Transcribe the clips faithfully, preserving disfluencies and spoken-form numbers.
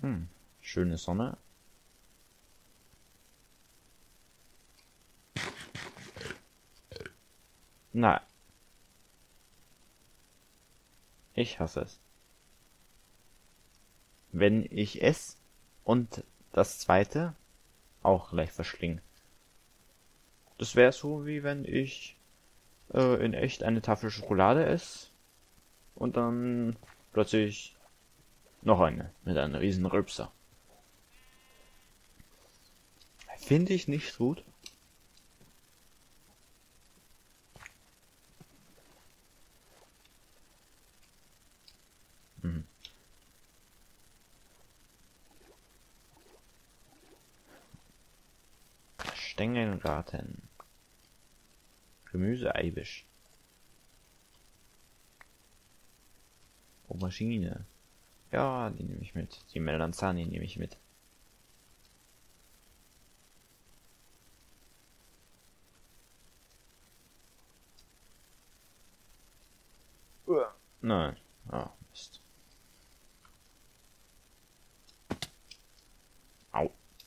Hm, schöne Sonne. Na, ich hasse es. Wenn ich esse und das zweite auch gleich verschlinge. Das wäre so, wie wenn ich äh, in echt eine Tafel Schokolade esse und dann plötzlich noch eine mit einem riesen Rülpser. Finde ich nicht gut. Hm. Stängelgarten. Gemüse Eibisch. Aubergine. Ja, die nehme ich mit. Die Melanzani nehme ich mit. Uah. Nein. Ah, Mist. Au.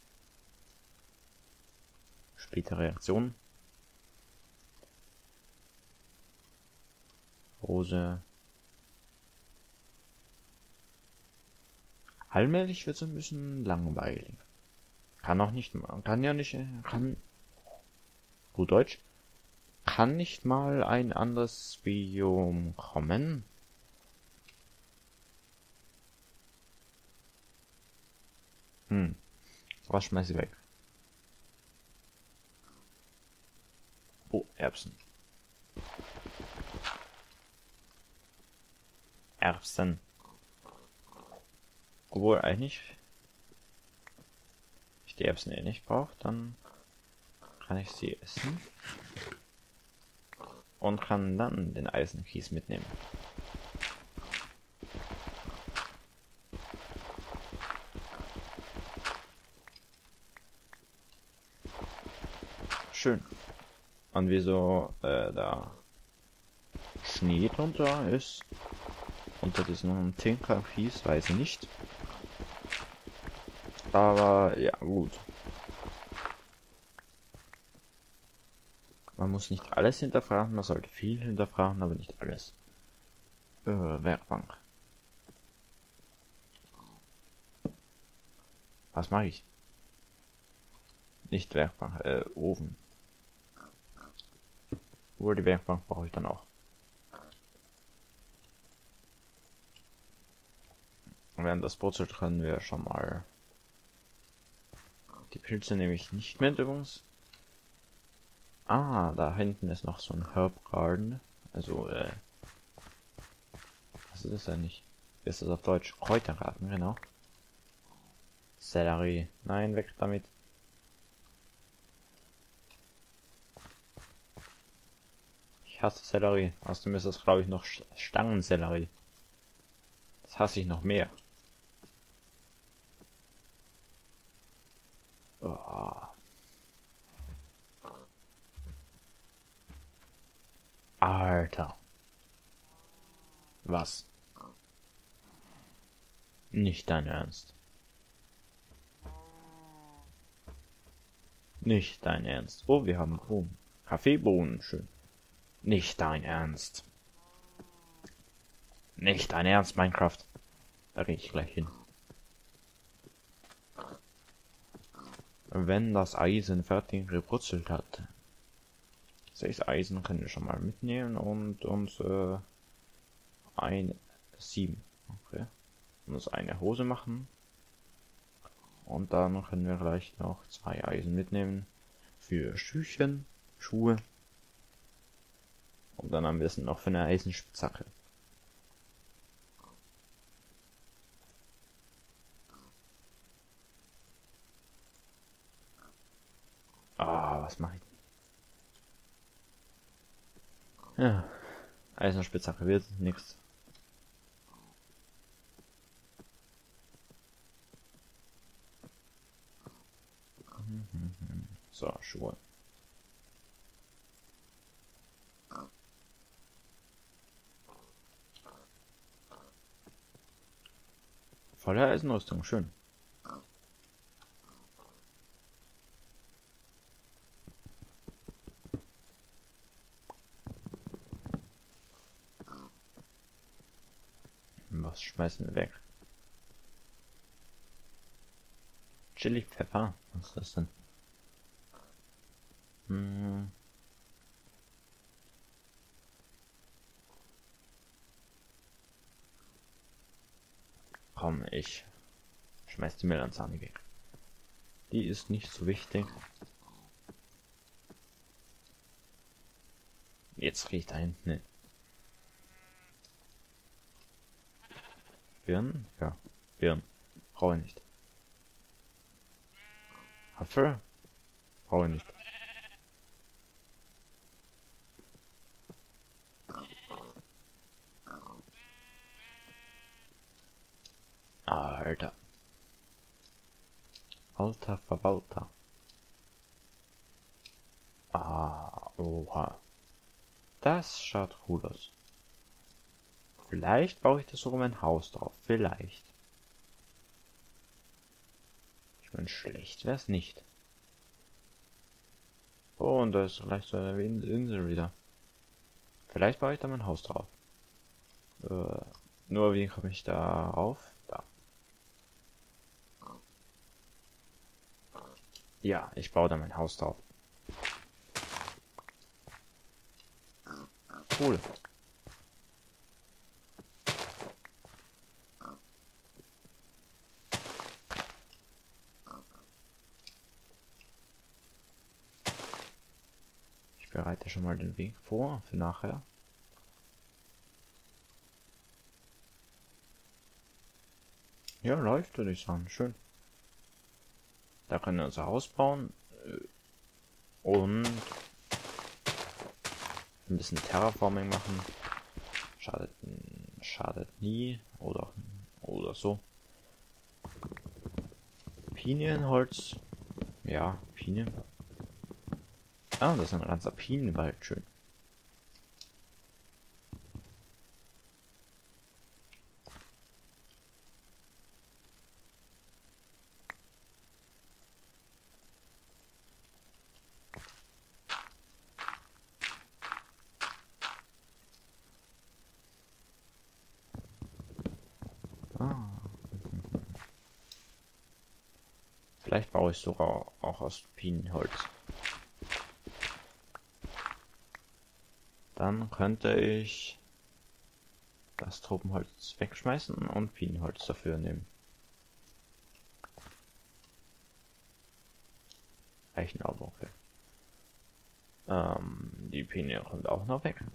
Späte Reaktion. Rose. Allmählich wird es ein bisschen langweilig. Kann auch nicht, kann ja nicht, kann, gut Deutsch, kann nicht mal ein anderes Biom kommen? Hm, was schmeiß ich weg? Oh, Erbsen. Erbsen. Obwohl eigentlich ich die Erbsen eh nicht brauche, dann kann ich sie essen und kann dann den Eisenkies mitnehmen. Schön. Und wieso äh, da Schnee drunter ist, unter diesem Tinkerkies, weiß ich nicht. Aber ja, gut. Man muss nicht alles hinterfragen, man sollte viel hinterfragen, aber nicht alles. Äh, Werkbank. Was mache ich? Nicht Werkbank, äh, Ofen. Obwohl die Werkbank brauche ich dann auch. Während das brutzelt, können wir schon mal. Die Pilze nehme ich nicht mit übrigens. Ah, da hinten ist noch so ein Herb Garden. Also, äh. Was ist das eigentlich? Wie ist das auf Deutsch? Kräutergarten, genau. Sellerie. Nein, weg damit. Ich hasse Sellerie. Außerdem ist das, glaube ich, noch Stangensellerie. Das hasse ich noch mehr. Oh. Alter. Was? Nicht dein Ernst. Nicht dein Ernst. Oh, wir haben Bohnen. Kaffeebohnen, schön. Nicht dein Ernst. Nicht dein Ernst, Minecraft. Da gehe ich gleich hin. Wenn das Eisen fertig gebrutzelt hat. Sechs Eisen können wir schon mal mitnehmen und uns äh, ein sieben. Okay. Und uns eine Hose machen. Und dann können wir gleich noch zwei Eisen mitnehmen. Für Schüchen, Schuhe. Und dann am besten noch für eine Eisenspitzhacke. Ah, was mache ich? Ja, Eisenspitzhacke wird nichts. So, Schuhe. Volle Eisenrüstung, schön. Was schmeißen wir weg? Chili Pfeffer? Was ist das denn? Hm. Komm, ich schmeiß die Melanzane weg. Die ist nicht so wichtig. Jetzt riecht da hinten hin. Birnen? Ja, Birnen. Brauche ich nicht. Apfel? Brauche ich nicht. Alter. Alter Verwalter. Ah, oha. Das schaut cool aus. Vielleicht baue ich da sogar mein Haus drauf. Vielleicht. Ich meine, schlecht wäre es nicht. Oh, und da ist vielleicht so eine Insel wieder. Vielleicht baue ich da mein Haus drauf. Äh, nur wie komme ich da rauf? Da. Ja, ich baue da mein Haus drauf. Cool. Ich bereite schon mal den Weg vor für nachher. Ja, läuft, würde ich sagen. Schön. Da können wir unser Haus bauen. Und ein bisschen Terraforming machen. Schadet, schadet nie. Oder, oder so. Pinienholz. Ja, Pinien. Ah, das ist ein ganzer Pinienwald. Schön. Ah. Vielleicht baue ich sogar auch aus Pinienholz. Dann könnte ich das Tropenholz wegschmeißen und Pinienholz dafür nehmen. Eichen-Auge, okay. Ähm, die Pinie kommt auch noch weg.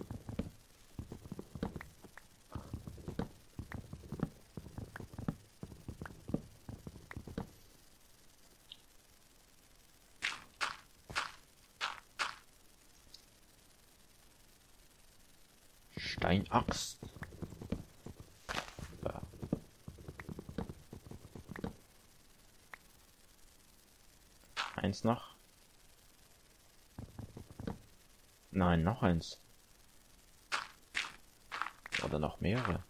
Steinaxt. Ja. Eins noch. Nein, noch eins. Oder noch mehrere.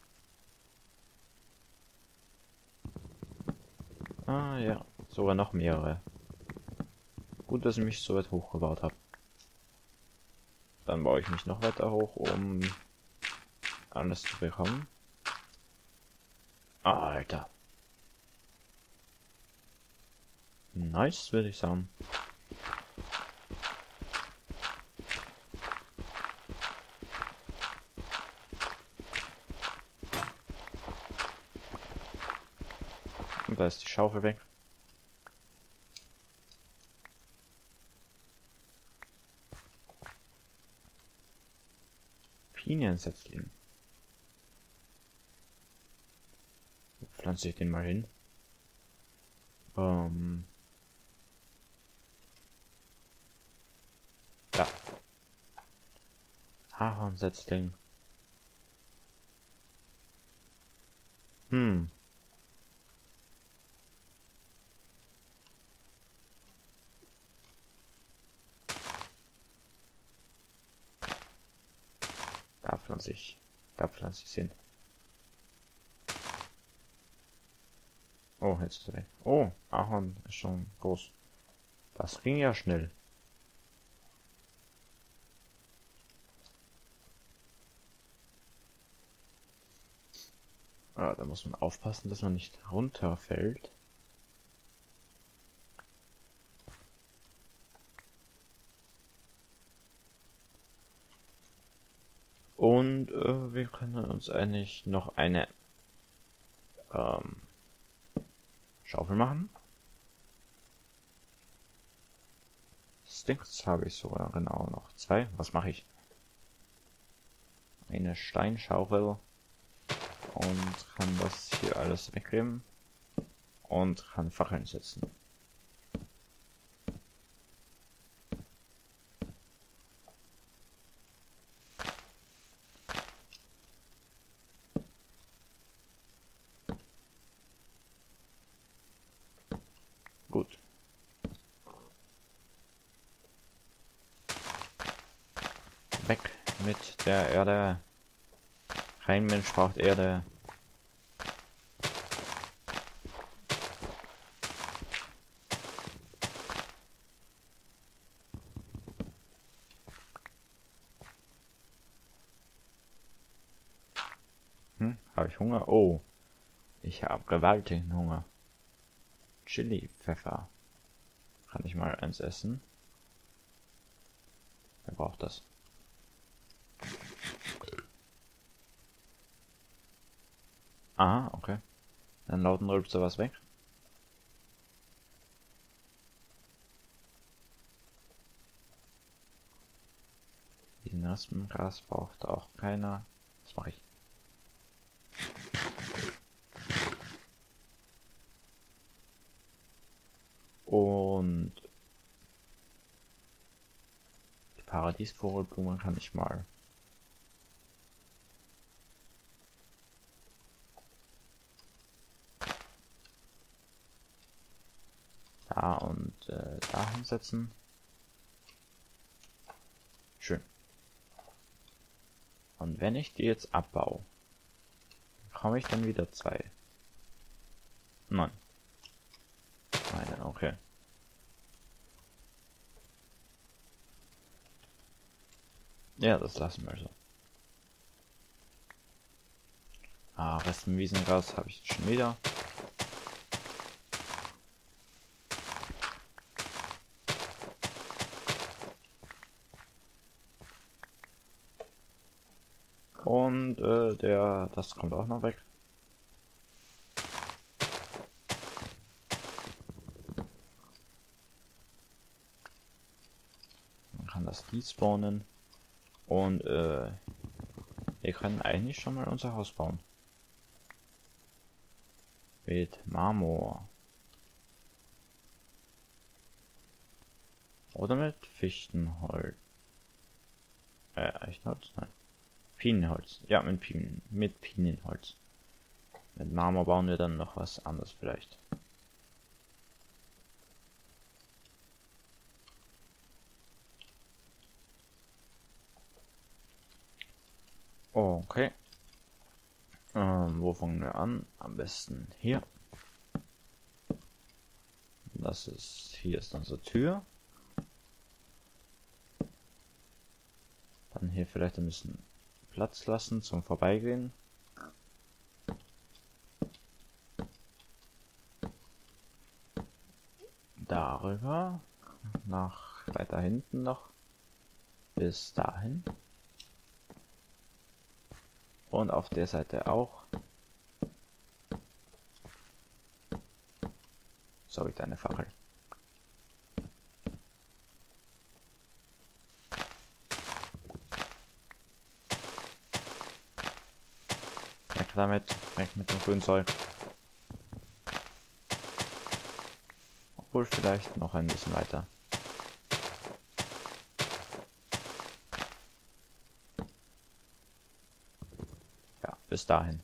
Ah ja, sogar noch mehrere. Gut, dass ich mich so weit hochgebaut habe. Dann baue ich mich noch weiter hoch, um alles zu bekommen. Alter. Nice, würde ich sagen. Und da ist die Schaufel weg. Piniensetzling. Pflanze ich den mal hin. Ähm. Ja. Ahornsetzling. Hm. Da pflanze ich. Da pflanze ich hin. Oh, jetzt ist er weg. Oh, Ahorn ist schon groß. Das ging ja schnell. Ah, da muss man aufpassen, dass man nicht runterfällt. Und äh, wir können uns eigentlich noch eine ähm, Schaufel machen. Sticks habe ich sogar genau noch zwei. Was mache ich? Eine Steinschaufel und kann das hier alles wegnehmen und kann Fackeln setzen. Gut. Weg mit der Erde. Kein Mensch braucht Erde. Hm, habe ich Hunger? Oh, ich habe gewaltigen Hunger. Chili, Pfeffer. Kann ich mal eins essen? Wer braucht das? Aha, okay. Dann lauten rülpst du was weg. Diesen Raspengras braucht auch keiner. Was mache ich? Und die Paradiesvogelblume kann ich mal. Da und äh, da hinsetzen. Schön. Und wenn ich die jetzt abbaue, bekomme ich dann wieder zwei. Nein. Eine, okay. Ja, das lassen wir so. Ah, Restenwiesengras habe ich schon wieder. Und äh, der, das kommt auch noch weg. Man kann das despawnen. Und äh, wir können eigentlich schon mal unser Haus bauen. Mit Marmor. Oder mit Fichtenholz. Äh, Eichenholz? Nein. Pinienholz. Ja, mit, Pin mit Pinienholz. Mit Marmor bauen wir dann noch was anderes vielleicht. Okay. Ähm, wo fangen wir an? Am besten hier. Das ist, hier ist unsere Tür. Dann hier vielleicht ein bisschen Platz lassen zum Vorbeigehen. Darüber nach weiter hinten noch bis dahin. Und auf der Seite auch. So habe ich deine Fackel. Weg damit, weg mit dem Grünzeug. Obwohl vielleicht noch ein bisschen weiter. Ja, bis dahin.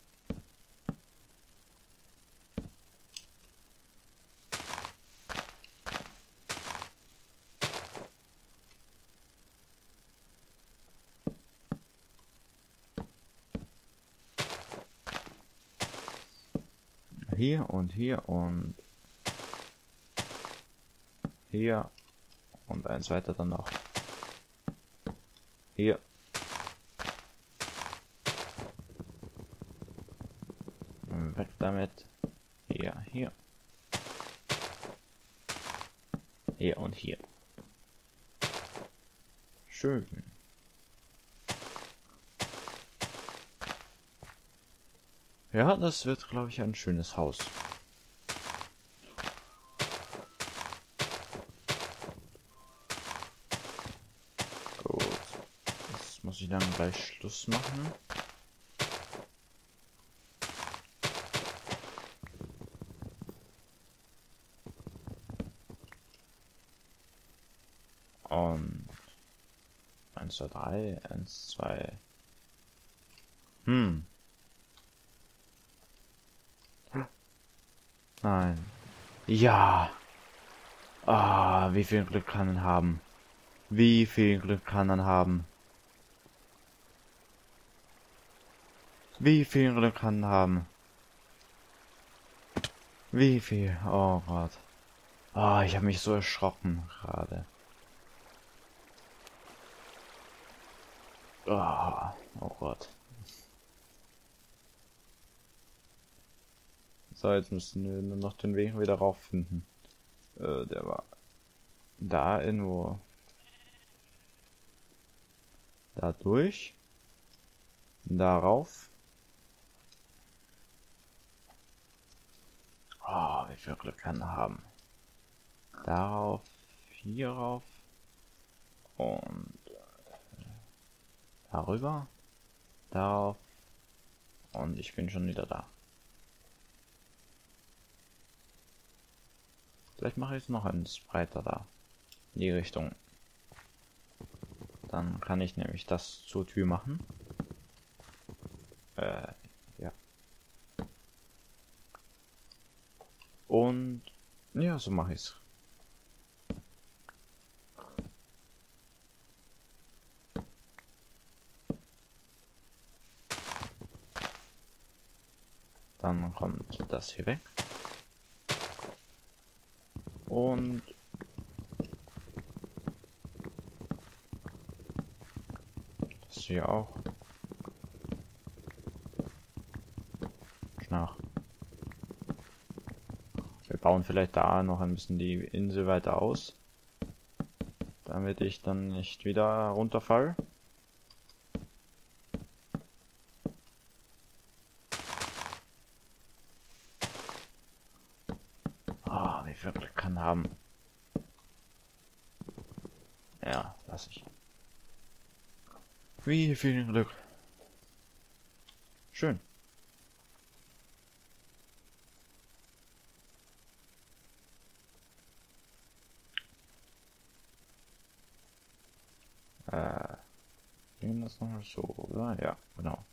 Hier und hier und hier und eins weiter dann noch hier. Weg damit. Hier, hier. Hier und hier. Schön. Ja, das wird, glaube ich, ein schönes Haus. Gut. Jetzt muss ich dann gleich Schluss machen. Und eins, zwei, drei, eins, zwei. Hm. Nein. Ja. Ah, wie viel Glück kann man haben? Wie viel Glück kann man haben? Wie viel Glück kann man haben? Wie viel? Oh Gott. Ah, ich habe mich so erschrocken gerade. Ah, oh Gott. So, jetzt müssen wir nur noch den Weg wieder rauffinden. Äh, der war da irgendwo. Da durch. Darauf. Oh, wie viel Glück kann er haben. Darauf. Hierauf. Und äh, darüber. Darauf. Und ich bin schon wieder da. Vielleicht mache ich es noch eins breiter da. In die Richtung. Dann kann ich nämlich das zur Tür machen. Äh, ja. Und ja, so mache ich es. Dann kommt das hier weg. Und das hier auch. Nach. Wir bauen vielleicht da noch ein bisschen die Insel weiter aus, damit ich dann nicht wieder runterfall. Ah, wie viel Glück kann haben. Ja, lass ich. Wie viel Glück. Schön. Äh, gehen das nochmal so, oder? Ja, genau.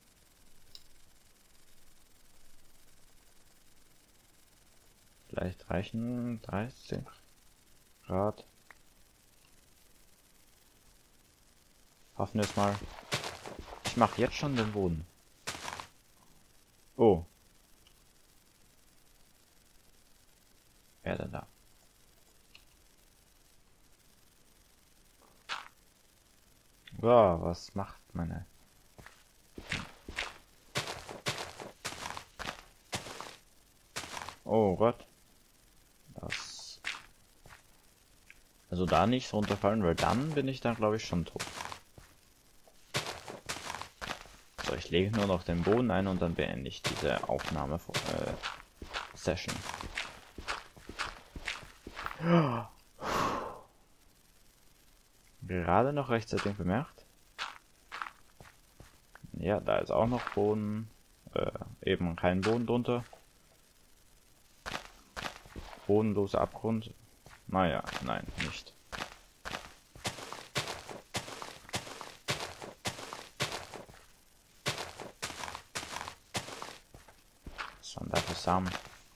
Vielleicht reichen dreißig Grad. Hoffen wir es mal. Ich mache jetzt schon den Boden. Oh. Wer denn da? Ja, was macht meine? Oh Gott. Das. Also da nicht runterfallen, weil dann bin ich dann glaube ich schon tot. So, ich lege nur noch den Boden ein und dann beende ich diese Aufnahme äh, Session. Gerade noch rechtzeitig bemerkt. Ja, da ist auch noch Boden. Äh, eben kein Boden drunter. Bodenloser Abgrund. Naja, nein, nicht. Was waren da für Samen?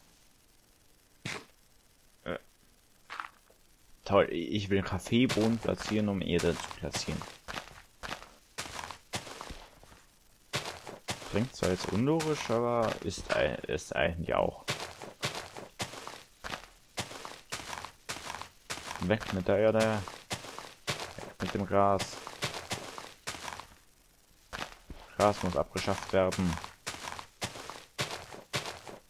Äh. Toll, ich will Kaffeebohnen platzieren, um Erde zu platzieren. Klingt zwar jetzt unlogisch, aber ist es eigentlich auch. Weg mit der Erde. Weg mit dem Gras. Gras muss abgeschafft werden.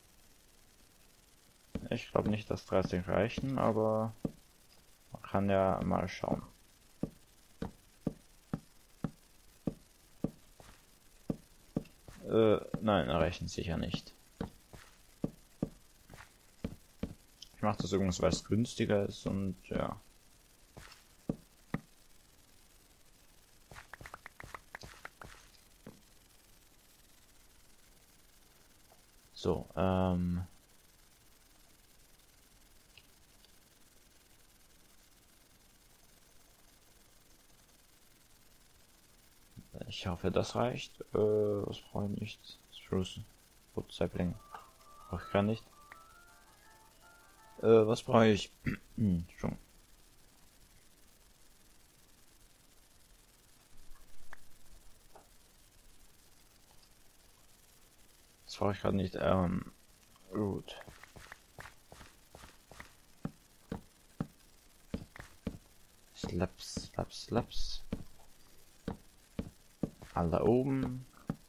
Ich glaube nicht, dass dreißig reichen, aber man kann ja mal schauen. Äh, nein, reichen sicher nicht. Ich mache das übrigens, weil es günstiger ist und ja. So, ähm. Ich hoffe, das reicht. Äh, was brauche ich nicht? Spruce. Wood Sapling. Brauche ich gar nicht. Äh, was brauche ich? hm, schon. Das brauche ich gerade nicht. Ähm, gut. Slaps, slaps, slaps. Alle oben.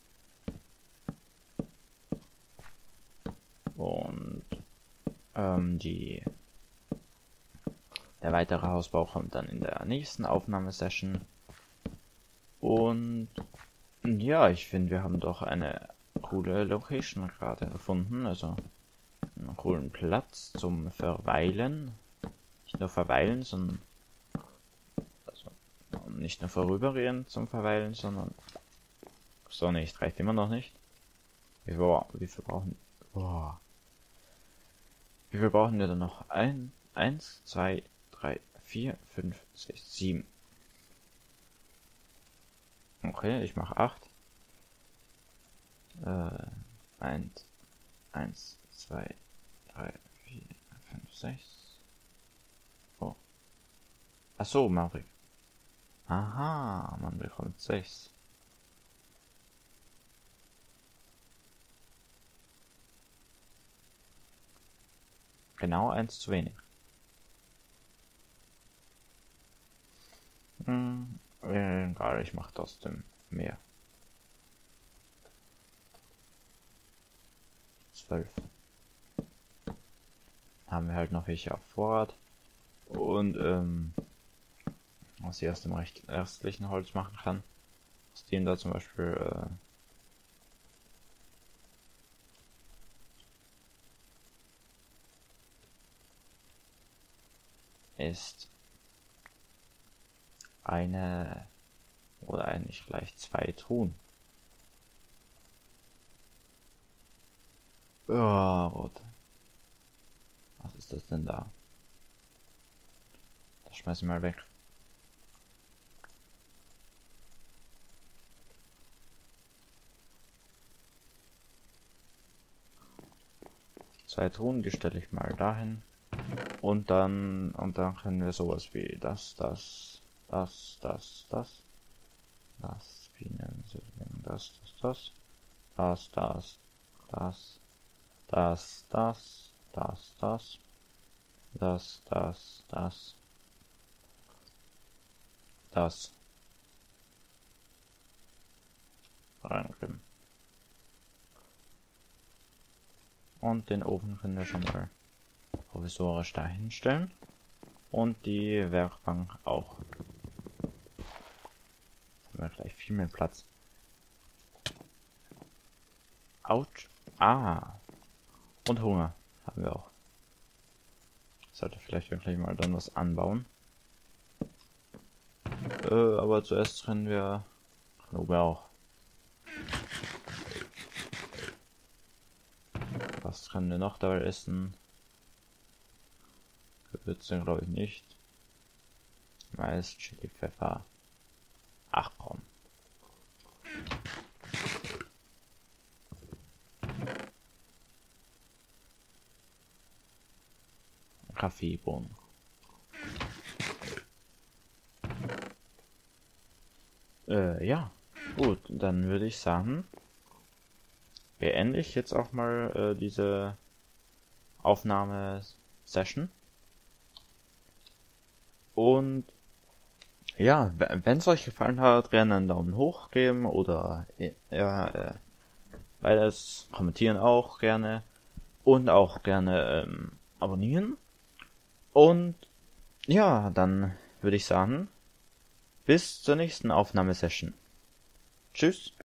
Und ähm, die der weitere Hausbau kommt dann in der nächsten Aufnahmesession. Und ja, ich finde, wir haben doch eine coole Location gerade gefunden. Also einen coolen Platz zum Verweilen. Nicht nur verweilen, sondern also nicht nur vorübergehend zum Verweilen, sondern so nicht, reicht immer noch nicht. Wie viel, wie viel brauchen boah. Wie viel brauchen wir denn noch? Ein, eins, zwei, drei, vier, fünf, sechs, sieben. Okay, ich mache acht. Äh, eins, eins, zwei, drei, vier, fünf, sechs. Oh. Ach so, Maverick. Aha, man bekommt sechs. Genau eins zu wenig. Hm, egal, ich mache trotzdem mehr. zwölf. Haben wir halt noch welche auf Vorrat. Und, ähm, was ich aus dem restlichen Holz machen kann. Aus dem da zum Beispiel, äh, ist eine oder eigentlich gleich zwei Truhen. Oh, rot. Was ist das denn da? Das schmeißen wir mal weg. Zwei Truhen, die stelle ich mal dahin. Und dann, und dann können wir sowas wie das, das, das, das, das, das, das, das, das, das, das, das, das, das, das, das, das, das, das, das reinkriegen. Und den Ofen können wir schon mal provisorisch dahin stellen. Und die Werkbank auch. Jetzt haben wir gleich viel mehr Platz. Autsch. Ah. Und Hunger haben wir auch. Sollte vielleicht wirklich mal dann was anbauen. Äh, aber zuerst können wir Knoblauch. Was können wir noch dabei essen? Gewürze glaube ich nicht. Mais, Chili, Pfeffer. Ach komm. Kaffeebohnen. Äh, ja. Gut, dann würde ich sagen, beende ich jetzt auch mal äh, diese Aufnahmesession. Und ja, wenn es euch gefallen hat, gerne einen Daumen hoch geben oder ja, äh, beides kommentieren auch gerne und auch gerne ähm, abonnieren. Und ja, dann würde ich sagen, bis zur nächsten Aufnahmesession. Tschüss.